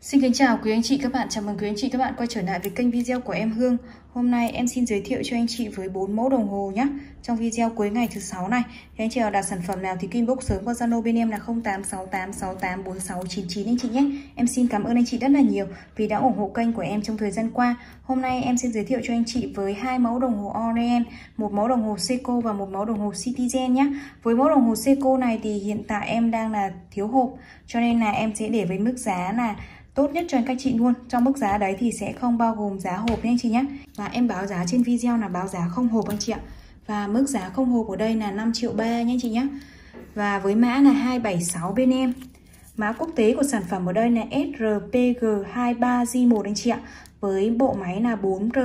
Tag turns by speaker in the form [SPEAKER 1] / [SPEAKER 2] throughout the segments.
[SPEAKER 1] Xin kính chào quý anh chị các bạn, chào mừng quý anh chị các bạn quay trở lại với kênh video của em Hương. Hôm nay em xin giới thiệu cho anh chị với 4 mẫu đồng hồ nhé. Trong video cuối ngày thứ 6 này, thì anh chị nào đặt sản phẩm nào thì inbox sớm qua Zalo bên em là 0868684699 anh chị nhé. Em xin cảm ơn anh chị rất là nhiều vì đã ủng hộ kênh của em trong thời gian qua. Hôm nay em xin giới thiệu cho anh chị với 2 mẫu đồng hồ Orient, một mẫu đồng hồ Seiko và một mẫu đồng hồ Citizen nhé. Với mẫu đồng hồ Seiko này thì hiện tại em đang là thiếu hộp, cho nên là em sẽ để với mức giá là tốt nhất cho các chị luôn. Trong mức giá đấy thì sẽ không bao gồm giá hộp nha anh chị nhé. Và em báo giá trên video là báo giá không hộp anh chị ạ. Và mức giá không hộp ở đây là 5,3 triệu nha anh chị nhé. Và với mã là 276 bên em. Mã quốc tế của sản phẩm ở đây là SRPG23J1 anh chị ạ. Với bộ máy là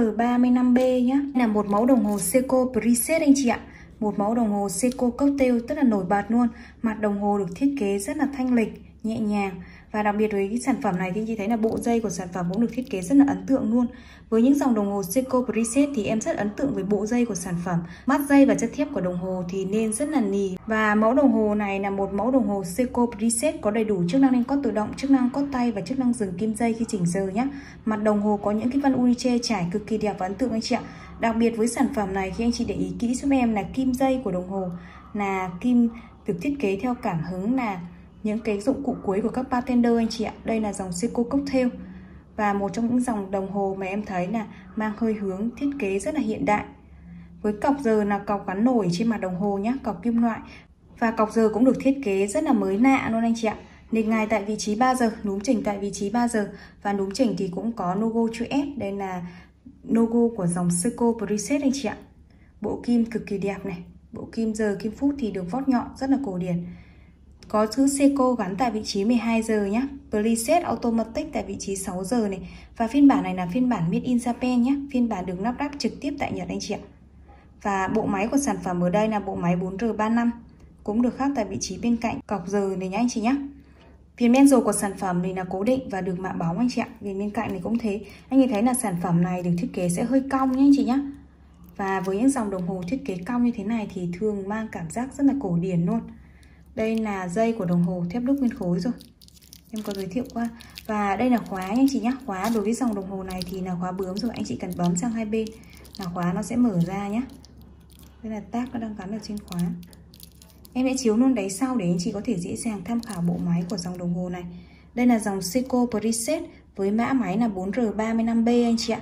[SPEAKER 1] 4R35B nhé. Là một mẫu đồng hồ Seiko Preset anh chị ạ. Một mẫu đồng hồ Seiko Cocktail rất là nổi bật luôn. Mặt đồng hồ được thiết kế rất là thanh lịch, nhẹ nhàng. Và đặc biệt với cái sản phẩm này thì anh chị thấy là bộ dây của sản phẩm cũng được thiết kế rất là ấn tượng luôn. Với những dòng đồng hồ Seiko Preset thì em rất ấn tượng với bộ dây của sản phẩm. Mắt dây và chất thép của đồng hồ thì nên rất là nì. Và mẫu đồng hồ này là một mẫu đồng hồ Seiko Preset có đầy đủ chức năng lên cót tự động, chức năng cót tay và chức năng dừng kim dây khi chỉnh giờ nhé. Mặt đồng hồ có những cái vân uniche trải cực kỳ đẹp và ấn tượng anh chị ạ. Đặc biệt với sản phẩm này khi anh chị để ý kỹ giúp em là kim dây của đồng hồ là kim được thiết kế theo cảm hứng là những cái dụng cụ cuối của các bartender anh chị ạ. Đây là dòng Seiko Cocktail và một trong những dòng đồng hồ mà em thấy là mang hơi hướng thiết kế rất là hiện đại. Với cọc giờ là cọc gắn nổi trên mặt đồng hồ nhé, cọc kim loại. Và cọc giờ cũng được thiết kế rất là mới lạ luôn anh chị ạ. Nịch ngài tại vị trí 3 giờ, núm chỉnh tại vị trí 3 giờ. Và núm chỉnh thì cũng có logo chữ S. Đây là logo của dòng Seiko Preset anh chị ạ. Bộ kim cực kỳ đẹp này. Bộ kim giờ, kim phút thì được vót nhọn rất là cổ điển. Có chữ Seiko gắn tại vị trí 12 giờ nhé. Preset Automatic tại vị trí 6 giờ này. Và phiên bản này là phiên bản Made in Japan nhé. Phiên bản được lắp ráp trực tiếp tại Nhật anh chị ạ. Và bộ máy của sản phẩm ở đây là bộ máy 4R35. Cũng được khắc tại vị trí bên cạnh cọc giờ này nhé anh chị nhé. Viền bezel của sản phẩm này là cố định và được mạ bóng anh chị ạ. Viền bên cạnh này cũng thế. Anh nhìn thấy là sản phẩm này được thiết kế sẽ hơi cong nhé anh chị nhé. Và với những dòng đồng hồ thiết kế cong như thế này thì thường mang cảm giác rất là cổ điển luôn. Đây là dây của đồng hồ thép đúc nguyên khối rồi. Em có giới thiệu qua. Và đây là khóa nha anh chị nhé. Khóa đối với dòng đồng hồ này thì là khóa bướm rồi. Anh chị cần bấm sang hai bên là khóa nó sẽ mở ra nhé. Đây là tag nó đang gắn ở trên khóa. Em sẽ chiếu luôn đáy sau để anh chị có thể dễ dàng tham khảo bộ máy của dòng đồng hồ này. Đây là dòng Seiko Preset với mã máy là 4R35B anh chị ạ.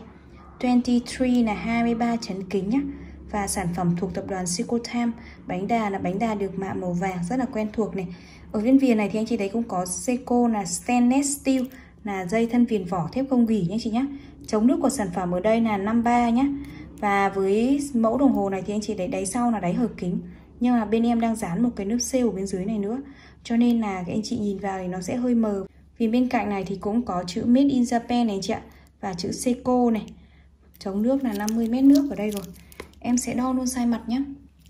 [SPEAKER 1] 23 là 23 chấn kính nhé. Và sản phẩm thuộc tập đoàn Seiko Time. Bánh đà là bánh đà được mạ màu vàng rất là quen thuộc này. Ở viên viền này thì anh chị thấy cũng có Seiko là stainless steel, là dây thân viền vỏ thép không gỉ nhé chị nhé. Chống nước của sản phẩm ở đây là 53 nhé. Và với mẫu đồng hồ này thì anh chị thấy đáy sau là đáy hợp kính. Nhưng mà bên em đang dán một cái lớp sale ở bên dưới này nữa, cho nên là các anh chị nhìn vào thì nó sẽ hơi mờ. Vì bên cạnh này thì cũng có chữ Made in Japan này anh chị ạ. Và chữ Seiko này. Chống nước là 50 ml nước ở đây rồi. Em sẽ đo luôn size mặt nhé.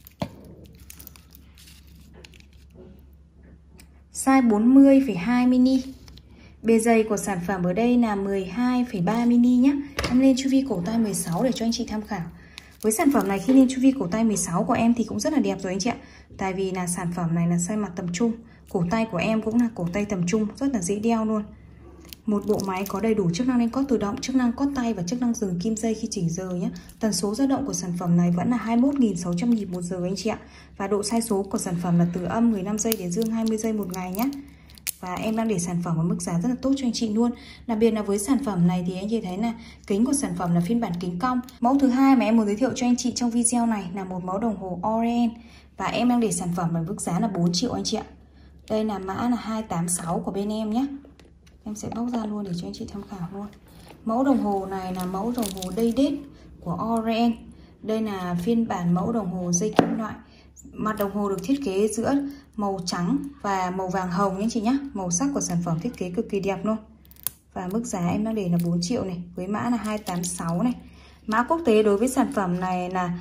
[SPEAKER 1] Size 40,2 mini. Bề dày của sản phẩm ở đây là 12,3 mini nhé. Em lên chu vi cổ tay 16 để cho anh chị tham khảo. Với sản phẩm này khi lên chu vi cổ tay 16 của em thì cũng rất là đẹp rồi anh chị ạ. Tại vì là sản phẩm này là size mặt tầm trung. Cổ tay của em cũng là cổ tay tầm trung, rất là dễ đeo luôn. Một bộ máy có đầy đủ chức năng lên cót tự động, chức năng cót tay và chức năng dừng kim dây khi chỉnh giờ nhé. Tần số dao động của sản phẩm này vẫn là 21.600 nhịp một giờ anh chị ạ. Và độ sai số của sản phẩm là từ âm 15 giây đến dương 20 giây một ngày nhé. Và em đang để sản phẩm ở mức giá rất là tốt cho anh chị luôn. Đặc biệt là với sản phẩm này thì anh chị thấy là kính của sản phẩm là phiên bản kính cong. Mẫu thứ hai mà em muốn giới thiệu cho anh chị trong video này là một mẫu đồng hồ Orient. Và em đang để sản phẩm ở mức giá là 4 triệu anh chị ạ. Đây là mã là 286 của bên em nhé. Em sẽ bóc ra luôn để cho anh chị tham khảo luôn. Mẫu đồng hồ này là mẫu đồng hồ Daydate của Orient. Đây là phiên bản mẫu đồng hồ dây kim loại. Mặt đồng hồ được thiết kế giữa màu trắng và màu vàng hồng nhé chị nhé. Màu sắc của sản phẩm thiết kế cực kỳ đẹp luôn. Và mức giá em đang để là 4 triệu này. Với mã là 286 này. Mã quốc tế đối với sản phẩm này là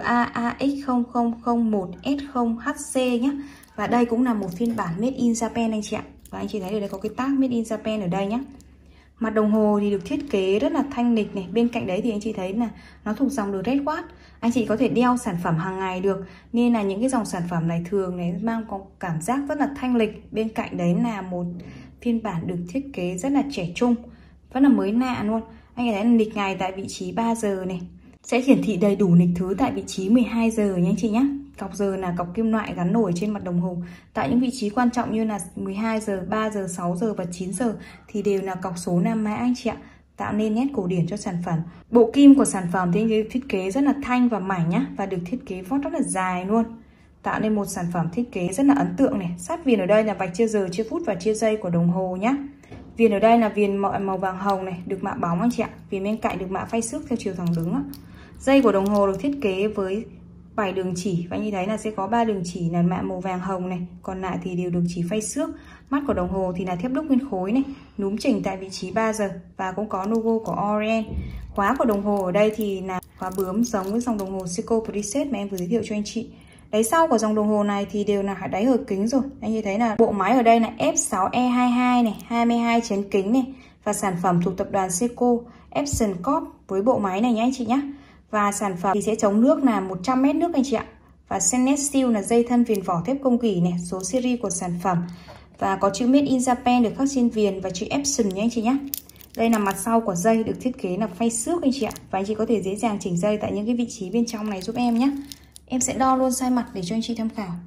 [SPEAKER 1] RAAX0001S0HC nhé. Và đây cũng là một phiên bản Made in Japan anh chị ạ. Và anh chị thấy ở đây có cái tag Made in Japan ở đây nhé. Mặt đồng hồ thì được thiết kế rất là thanh lịch này. Bên cạnh đấy thì anh chị thấy là nó thuộc dòng The Red Watch. Anh chị có thể đeo sản phẩm hàng ngày được. Nên là những cái dòng sản phẩm này thường này mang có cảm giác rất là thanh lịch. Bên cạnh đấy là một phiên bản được thiết kế rất là trẻ trung, vẫn là mới lạ luôn. Anh thấy là lịch ngày tại vị trí 3 giờ này, sẽ hiển thị đầy đủ lịch thứ tại vị trí 12 giờ nhé anh chị nhé. Cọc giờ là cọc kim loại gắn nổi trên mặt đồng hồ. Tại những vị trí quan trọng như là 12 giờ, 3 giờ, 6 giờ và 9 giờ thì đều là cọc số nam mã anh chị ạ, tạo nên nét cổ điển cho sản phẩm. Bộ kim của sản phẩm thì thiết kế rất là thanh và mảnh nhá, và được thiết kế vót rất là dài luôn, tạo nên một sản phẩm thiết kế rất là ấn tượng này. Sát viền ở đây là vạch chia giờ, chia phút và chia giây của đồng hồ nhá. Viền ở đây là viền màu vàng hồng này, được mạ bóng anh chị ạ. Viền bên cạnh được mạ phay xước theo chiều thẳng đứng á. Dây của đồng hồ được thiết kế với 7 đường chỉ, và như thấy là sẽ có 3 đường chỉ là mạ màu vàng hồng này, còn lại thì đều đường chỉ phay xước. Mắt của đồng hồ thì là thép đúc nguyên khối này, núm chỉnh tại vị trí 3 giờ và cũng có logo của Orient. Khóa của đồng hồ ở đây thì là khóa bướm giống với dòng đồng hồ Seiko Preset mà em vừa giới thiệu cho anh chị. Đáy sau của dòng đồng hồ này thì đều là đáy hở kính rồi. Anh như thấy là bộ máy ở đây là F6E22 này, 22 chén kính này, và sản phẩm thuộc tập đoàn Seiko Epson Corp với bộ máy này nhé anh chị nhé. Và sản phẩm thì sẽ chống nước là 100 mét nước anh chị ạ. Và stainless steel là dây thân viền vỏ thép công gỉ này, số series của sản phẩm. Và có chữ Made in Japan được khắc trên viền và chữ Epson nhé anh chị nhé. Đây là mặt sau của dây được thiết kế là phay xước anh chị ạ. Và anh chị có thể dễ dàng chỉnh dây tại những cái vị trí bên trong này giúp em nhé. Em sẽ đo luôn size mặt để cho anh chị tham khảo.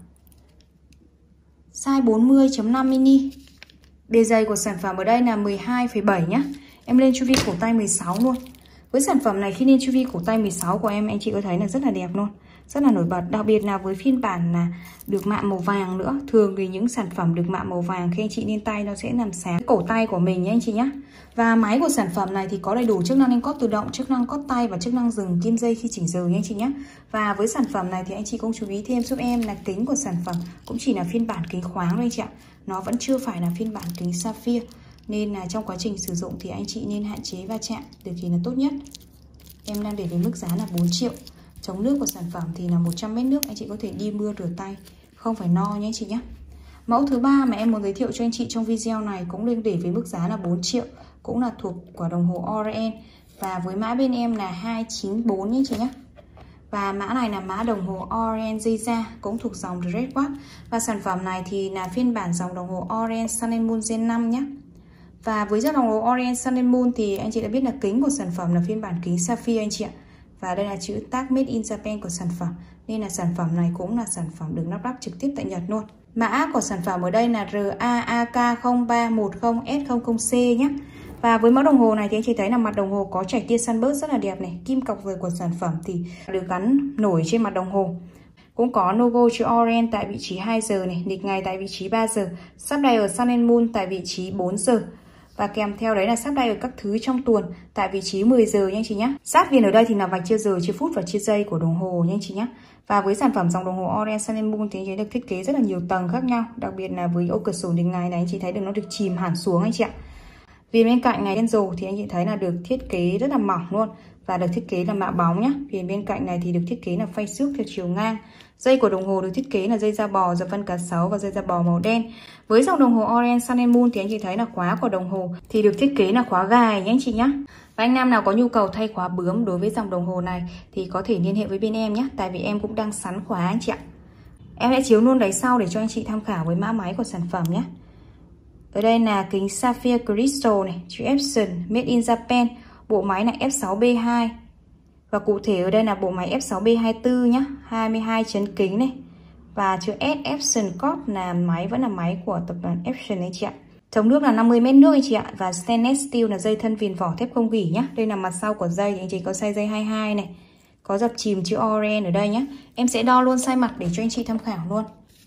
[SPEAKER 1] Size 40.5 mini. Bề dày của sản phẩm ở đây là 12,7 nhá. Em lên chu vi cổ tay 16 luôn. Với sản phẩm này khi lên chu vi cổ tay 16 của em, anh chị có thấy là rất là đẹp luôn, rất là nổi bật. Đặc biệt là với phiên bản là được mạ màu vàng nữa. Thường thì những sản phẩm được mạ màu vàng khi anh chị lên tay nó sẽ làm sáng cổ tay của mình nhé anh chị nhé. Và máy của sản phẩm này thì có đầy đủ chức năng lên cót tự động, chức năng cót tay và chức năng dừng kim dây khi chỉnh giờ nhé anh chị nhé. Và với sản phẩm này thì anh chị cũng chú ý thêm giúp em là kính của sản phẩm cũng chỉ là phiên bản kính khoáng thôi anh chị ạ. Nó vẫn chưa phải là phiên bản kính sapphire, nên là trong quá trình sử dụng thì anh chị nên hạn chế va chạm được thì là tốt nhất. Em đang để với mức giá là 4 triệu. Chống nước của sản phẩm thì là 100 mét nước, anh chị có thể đi mưa rửa tay, không phải no nhé anh chị nhé. Mẫu thứ ba mà em muốn giới thiệu cho anh chị trong video này cũng lên để với mức giá là 4 triệu, cũng là thuộc của đồng hồ Orient, và với mã bên em là 294 nhé anh chị nhé. Và mã này là mã đồng hồ Orient dây da, cũng thuộc dòng Red Watch. Và sản phẩm này thì là phiên bản dòng đồng hồ Orient Sun and Moon Gen 5 nhé. Và với dòng đồng hồ Orient Sun and Moon thì anh chị đã biết là kính của sản phẩm là phiên bản kính sapphire anh chị ạ. Và đây là chữ tag Made in Japan của sản phẩm, nên là sản phẩm này cũng là sản phẩm được lắp ráp trực tiếp tại Nhật luôn. Mã của sản phẩm ở đây là RAAK0310S00C nhé. Và với mẫu đồng hồ này thì anh chị thấy là mặt đồng hồ có chảy tia sunburst rất là đẹp này. Kim cọc giờ của sản phẩm thì được gắn nổi trên mặt đồng hồ. Cũng có logo chữ Orient tại vị trí 2 giờ này, lịch ngày tại vị trí 3 giờ, sắp đây ở Sun and Moon tại vị trí 4 giờ. Và kèm theo đấy là sắp đây ở các thứ trong tuần tại vị trí 10 giờ nha anh chị nhé. Sát viền ở đây thì là vạch chia giờ, chia phút và chia giây của đồng hồ nha anh chị nhé. Và với sản phẩm dòng đồng hồ Orient Sun and Moon thì anh chị được thiết kế rất là nhiều tầng khác nhau. Đặc biệt là với ô cửa sổ lịch ngày này anh chị thấy được nó được chìm hẳn xuống anh chị ạ. Viền bên cạnh này đen rồ thì anh chị thấy là được thiết kế rất là mỏng luôn, và được thiết kế là mạ bóng nhá. Viền bên cạnh này thì được thiết kế là phay xước theo chiều ngang. Dây của đồng hồ được thiết kế là dây da bò dập vân cá sấu và dây da bò màu đen. Với dòng đồng hồ Orient Sun and Moon thì anh chị thấy là khóa của đồng hồ thì được thiết kế là khóa gài nhé anh chị nhé. Và anh nam nào có nhu cầu thay khóa bướm đối với dòng đồng hồ này thì có thể liên hệ với bên em nhé, tại vì em cũng đang sắn khóa anh chị ạ. Em sẽ chiếu luôn đáy sau để cho anh chị tham khảo với mã máy của sản phẩm nhé. Ở đây là kính Sapphire Crystal này, chữ Epson Made in Japan, bộ máy là F6B2. Và cụ thể ở đây là bộ máy F6B24 nhá, 22 chấn kính này. Và chữ S Epson Corp là máy vẫn là máy của tập đoàn Epson anh chị ạ. Chống nước là 50 mét nước anh chị ạ. Và stainless steel là dây thân viền vỏ thép không gỉ nhá. Đây là mặt sau của dây, anh chị có size dây 22 này. Có dập chìm chữ Orient ở đây nhá. Em sẽ đo luôn size mặt để cho anh chị tham khảo luôn.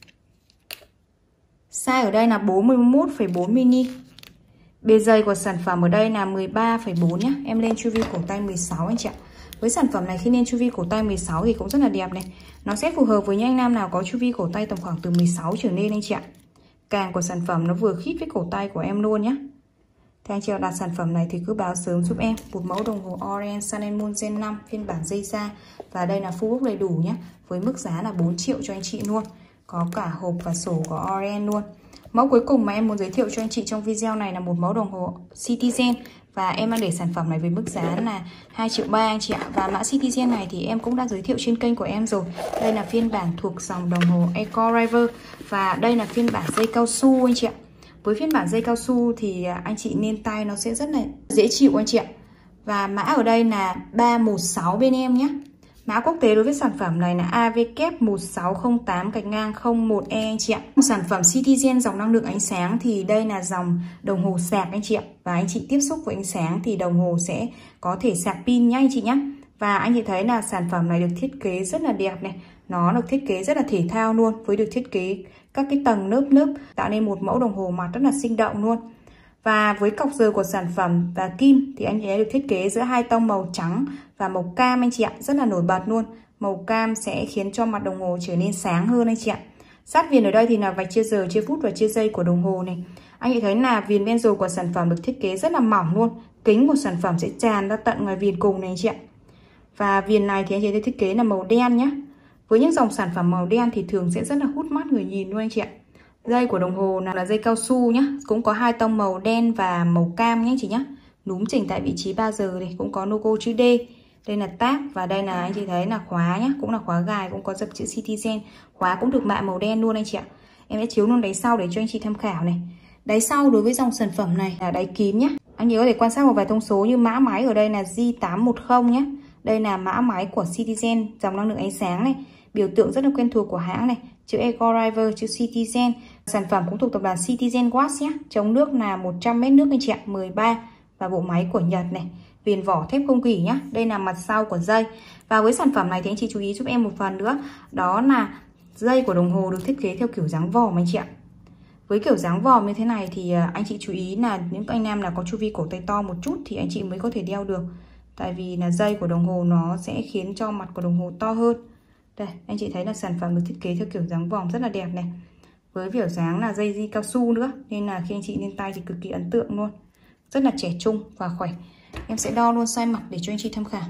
[SPEAKER 1] Size ở đây là 41,4 mini. Bề dày của sản phẩm ở đây là 13,4 nhá. Em lên chu vi cổ tay 16 anh chị ạ. Với sản phẩm này khi lên chu vi cổ tay 16 thì cũng rất là đẹp này. Nó sẽ phù hợp với những anh nam nào có chu vi cổ tay tầm khoảng từ 16 trở lên anh chị ạ. Càng của sản phẩm nó vừa khít với cổ tay của em luôn nhé. Thì anh chị nào đặt sản phẩm này thì cứ báo sớm giúp em. Một mẫu đồng hồ Orient Sun and Moon Gen 5 phiên bản dây da. Và đây là full box đầy đủ nhé. Với mức giá là 4 triệu cho anh chị luôn. Có cả hộp và sổ của Orient luôn. Mẫu cuối cùng mà em muốn giới thiệu cho anh chị trong video này là một mẫu đồng hồ Citizen. Và em đang để sản phẩm này với mức giá là 2,3 triệu anh chị ạ. Và mã Citizen này thì em cũng đã giới thiệu trên kênh của em rồi. Đây là phiên bản thuộc dòng đồng hồ Eco River. Và đây là phiên bản dây cao su anh chị ạ. Với phiên bản dây cao su thì anh chị nên tay nó sẽ rất là dễ chịu anh chị ạ. Và mã ở đây là 316 bên em nhé. Mã quốc tế đối với sản phẩm này là AVK1608-01E anh chị ạ. Sản phẩm Citizen dòng năng lượng ánh sáng thì đây là dòng đồng hồ sạc anh chị ạ. Và anh chị tiếp xúc với ánh sáng thì đồng hồ sẽ có thể sạc pin nhá anh chị nhé. Và anh chị thấy là sản phẩm này được thiết kế rất là đẹp này. Nó được thiết kế rất là thể thao luôn, với được thiết kế các cái tầng lớp tạo nên một mẫu đồng hồ mặt rất là sinh động luôn. Và với cọc giờ của sản phẩm và kim thì anh ấy được thiết kế giữa hai tông màu trắng và màu cam anh chị ạ, rất là nổi bật luôn. Màu cam sẽ khiến cho mặt đồng hồ trở nên sáng hơn anh chị ạ. Sát viền ở đây thì là vạch chia giờ, chia phút và chia giây của đồng hồ này. Anh chị thấy là viền bên rồi của sản phẩm được thiết kế rất là mỏng luôn. Kính của sản phẩm sẽ tràn ra tận ngoài viền cùng này anh chị ạ. Và viền này thì anh chị thấy thiết kế là màu đen nhé. Với những dòng sản phẩm màu đen thì thường sẽ rất là hút mắt người nhìn luôn anh chị ạ. Dây của đồng hồ là dây cao su nhá, cũng có hai tông màu đen và màu cam nhé anh chị nhé. Núm chỉnh tại vị trí 3 giờ này, cũng có logo chữ D. Đây là tab và đây là anh chị thấy là khóa nhá, cũng là khóa gài, cũng có dập chữ Citizen. Khóa cũng được mạ màu đen luôn anh chị ạ. Em sẽ chiếu luôn đáy sau để cho anh chị tham khảo này. Đáy sau đối với dòng sản phẩm này là đáy kín nhé. Anh chị có thể quan sát một vài thông số như mã máy ở đây là J810 nhé. Đây là mã máy của Citizen dòng năng lượng ánh sáng này. Biểu tượng rất là quen thuộc của hãng này, chữ Eco Driver, chữ Citizen. Sản phẩm cũng thuộc tập đoàn Citizen Watch nhé. Chống nước là 100 ml nước anh chị ạ, 13. Và bộ máy của Nhật này. Viền vỏ thép không gỉ nhá. Đây là mặt sau của dây. Và với sản phẩm này thì anh chị chú ý giúp em một phần nữa. Đó là dây của đồng hồ được thiết kế theo kiểu dáng vòm anh chị ạ. Với kiểu dáng vòm như thế này thì anh chị chú ý là những anh em là có chu vi cổ tay to một chút thì anh chị mới có thể đeo được. Tại vì là dây của đồng hồ nó sẽ khiến cho mặt của đồng hồ to hơn. Đây, anh chị thấy là sản phẩm được thiết kế theo kiểu dáng vòm rất là đẹp này. Với kiểu dáng là dây cao su nữa, nên là khi anh chị lên tay thì cực kỳ ấn tượng luôn. Rất là trẻ trung và khỏe. Em sẽ đo luôn size mặt để cho anh chị tham khảo.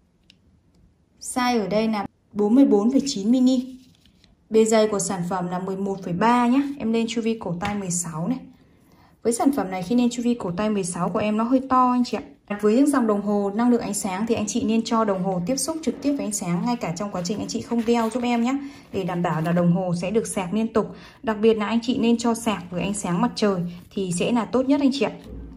[SPEAKER 1] Size ở đây là 44,9mm. Bề dày của sản phẩm là 11,3 nhé. Em lên chu vi cổ tay 16 này. Với sản phẩm này khi lên chu vi cổ tay 16 của em nó hơi to anh chị ạ. Với những dòng đồng hồ năng lượng ánh sáng thì anh chị nên cho đồng hồ tiếp xúc trực tiếp với ánh sáng ngay cả trong quá trình anh chị không đeo giúp em nhé. Để đảm bảo là đồng hồ sẽ được sạc liên tục. Đặc biệt là anh chị nên cho sạc với ánh sáng mặt trời thì sẽ là tốt nhất anh chị ạ.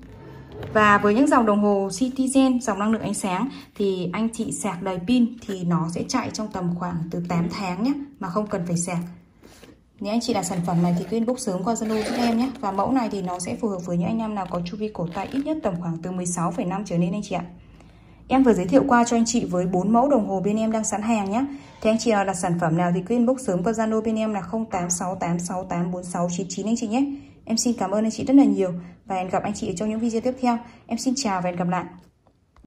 [SPEAKER 1] Và với những dòng đồng hồ Citizen, dòng năng lượng ánh sáng thì anh chị sạc đầy pin thì nó sẽ chạy trong tầm khoảng từ 8 tháng nhé, mà không cần phải sạc. Nếu anh chị đặt sản phẩm này thì cứ inbox sớm qua Zalo giúp em nhé. Và mẫu này thì nó sẽ phù hợp với những anh em nào có chu vi cổ tay ít nhất tầm khoảng từ 16,5 trở lên anh chị ạ. Em vừa giới thiệu qua cho anh chị với 4 mẫu đồng hồ bên em đang sẵn hàng nhé. Thì anh chị nào đặt sản phẩm nào thì cứ inbox sớm qua Zalo bên em là 0868684699 anh chị nhé. Em xin cảm ơn anh chị rất là nhiều và hẹn gặp anh chị trong những video tiếp theo. Em xin chào và hẹn gặp lại.